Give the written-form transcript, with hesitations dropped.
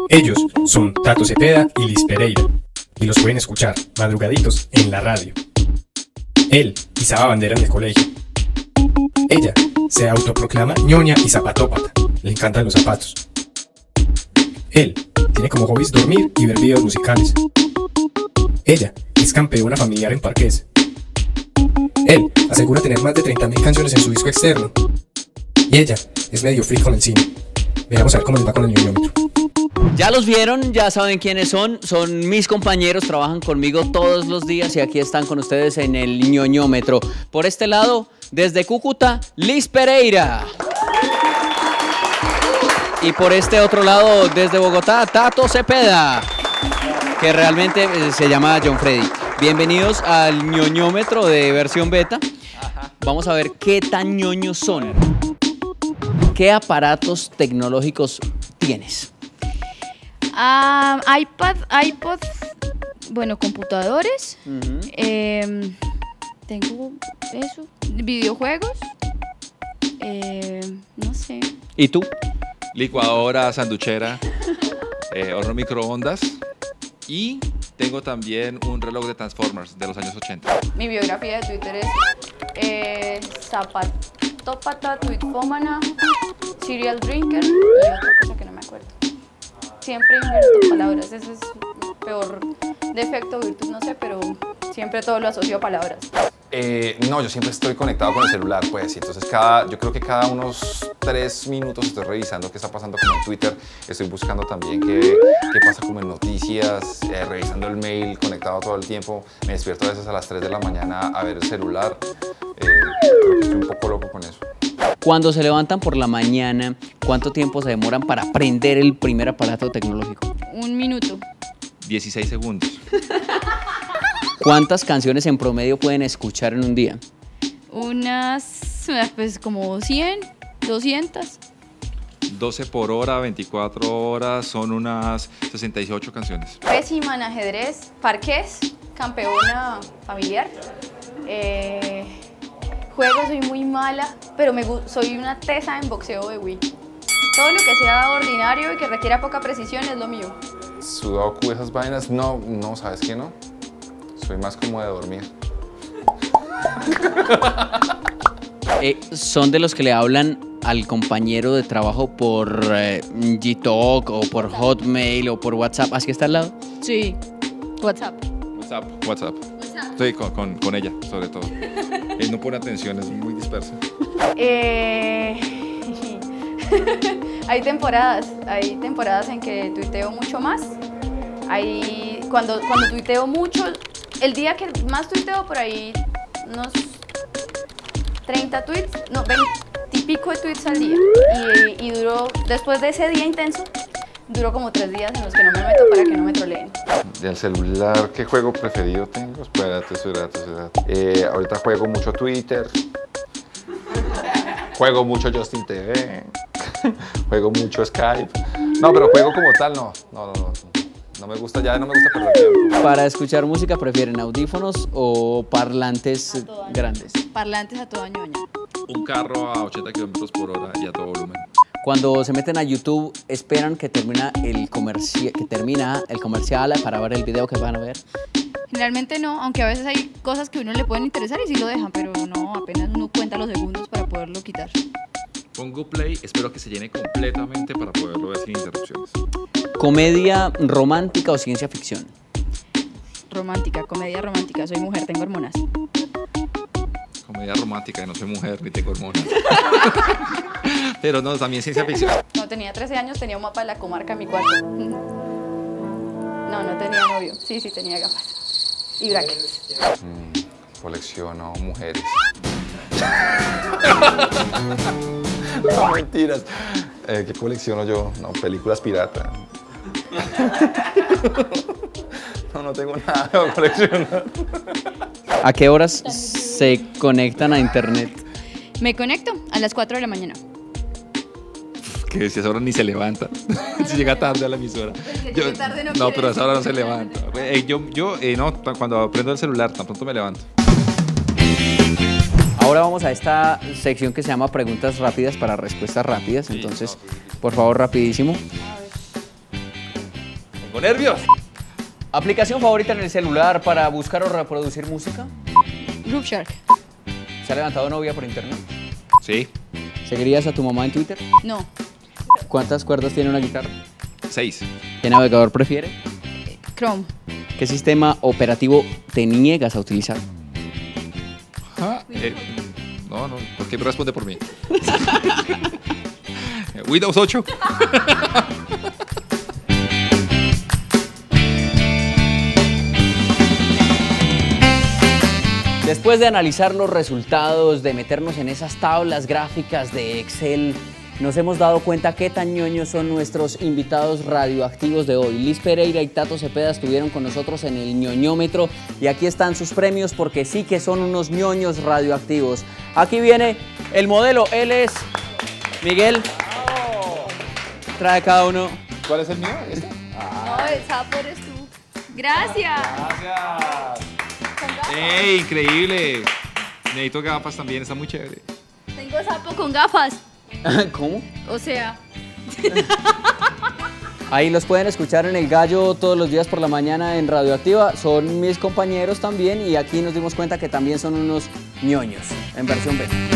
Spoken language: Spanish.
Ellos son Tato Cepeda y Liz Pereira, y los pueden escuchar madrugaditos en la radio. Él izaba bandera en el colegio. Ella se autoproclama ñoña y zapatópata, le encantan los zapatos. Él tiene como hobbies dormir y ver videos musicales. Ella es campeona familiar en parqués. Él asegura tener más de 30.000 canciones en su disco externo. Y ella es medio freak con el cine. Veamos a ver cómo les va con el ñoñómetro. Ya los vieron, ya saben quiénes son mis compañeros, trabajan conmigo todos los días y aquí están con ustedes en el ñoñómetro. Por este lado, desde Cúcuta, Liz Pereira. Y por este otro lado, desde Bogotá, Tato Cepeda, que realmente se llama John Freddy. Bienvenidos al ñoñómetro de versión beta. Vamos a ver qué tan ñoños son. ¿Qué aparatos tecnológicos tienes? iPod, bueno, computadores. Tengo eso, videojuegos. No sé. ¿Y tú? Licuadora, sanduchera, horno microondas y tengo también un reloj de Transformers de los años 80. Mi biografía de Twitter es zapatópata, tweetfómana, serial drinker y otra cosa que no me acuerdo. Siempre invierto palabras, ese es mi peor defecto, virtud, no sé, pero siempre todo lo asocio a palabras. No, yo siempre estoy conectado con el celular, pues, y entonces yo creo que cada unos 3 minutos estoy revisando qué está pasando como en Twitter, estoy buscando también qué pasa como en noticias, revisando el mail, conectado todo el tiempo, me despierto a veces a las 3 de la mañana a ver el celular, creo que estoy un poco loco con eso. Cuando se levantan por la mañana, ¿cuánto tiempo se demoran para prender el primer aparato tecnológico? 1 minuto. 16 segundos. ¿Cuántas canciones en promedio pueden escuchar en un día? Pues como 100, 200. 12 por hora, 24 horas, son unas 68 canciones. Pésima en ajedrez, parqués, campeona familiar. Juego soy muy mala, pero soy una tesa en boxeo de Wii. Todo lo que sea ordinario y que requiera poca precisión es lo mío. Sudoku, esas vainas, no, ¿sabes qué no? Soy más como de dormir. ¿Son de los que le hablan al compañero de trabajo por Gtalk o por Hotmail o por WhatsApp? ¿Así está al lado? Sí, WhatsApp. WhatsApp. Sí, con ella, sobre todo. Él no pone atención, es muy disperso. Hay temporadas en que tuiteo mucho más. Cuando tuiteo mucho, el día que más tuiteo por ahí, unos 30 tweets, no, 20 y pico de tweets al día. Y duró, después de ese día intenso, duró como 3 días en los que no me meto para que no me troleen. Del celular, ¿qué juego preferido tengo? Espérate. Ahorita juego mucho Twitter. Juego mucho Justin TV. Juego mucho Skype. No, pero juego como tal, no. No me gusta perder tiempo. ¿Para escuchar música prefieren audífonos o parlantes grandes? Parlantes a toda ñoña. Un carro a 80 kilómetros por hora y a todo volumen. Cuando se meten a YouTube, ¿esperan que termina el comercial para ver el video que van a ver? Generalmente no, aunque a veces hay cosas que a uno le pueden interesar y sí lo dejan, pero no, apenas uno cuenta los segundos para poderlo quitar. Pongo play, espero que se llene completamente para poderlo ver sin interrupciones. ¿Comedia romántica o ciencia ficción? Comedia romántica, soy mujer, tengo hormonas. Comedia romántica, y no soy mujer ni tengo hormonas. Pero no, también ciencia ficción. No, tenía 13 años, tenía un mapa de la comarca en mi cuarto. No tenía novio. Sí, tenía gafas. Y brackets. Colecciono mujeres. No, mentiras. ¿Qué colecciono yo? No, películas pirata. No tengo nada que coleccionar. ¿A qué horas se conectan a internet? Me conecto a las 4 de la mañana. Que si a esa hora ni se levanta. Si llega tarde a la emisora. No, pero a esa hora no se levanta. No, cuando prendo el celular, tan pronto me levanto. Ahora vamos a esta sección que se llama preguntas rápidas para respuestas rápidas. Entonces, por favor, rapidísimo. Tengo nervios. ¿Aplicación favorita en el celular para buscar o reproducir música? Groove Shark. ¿Se ha levantado novia por internet? Sí, ¿Seguirías a tu mamá en Twitter? No. ¿Cuántas cuerdas tiene una guitarra? 6. ¿Qué navegador prefiere? Chrome. ¿Qué sistema operativo te niegas a utilizar? No, ¿por qué me responde por mí? Windows 8. Después de analizar los resultados, de meternos en esas tablas gráficas de Excel, nos hemos dado cuenta qué tan ñoños son nuestros invitados radioactivos de hoy. Liz Pereira y Tato Cepeda estuvieron con nosotros en el ñoñómetro y aquí están sus premios porque sí que son unos ñoños radioactivos. Aquí viene el modelo, él es Miguel. Trae cada uno. ¿Cuál es el mío? No, el sapo eres tú. Gracias. Gracias. ¡Ey, increíble! Necesito gafas también, está muy chévere. Tengo sapo con gafas. ¿Cómo? O sea, Ahí los pueden escuchar en El Gallo todos los días por la mañana en Radioactiva. Son mis compañeros también y aquí nos dimos cuenta que también son unos ñoños en versión beta.